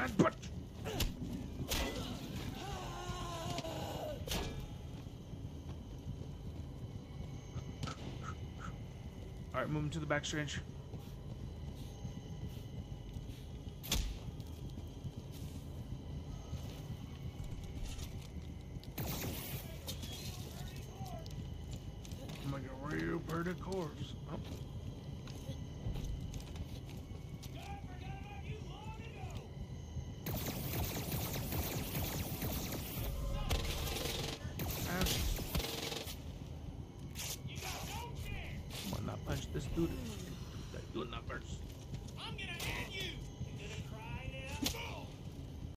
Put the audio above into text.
man, but... Alright, move him to the back, Strange. I'm like a real pretty corpse. Oh.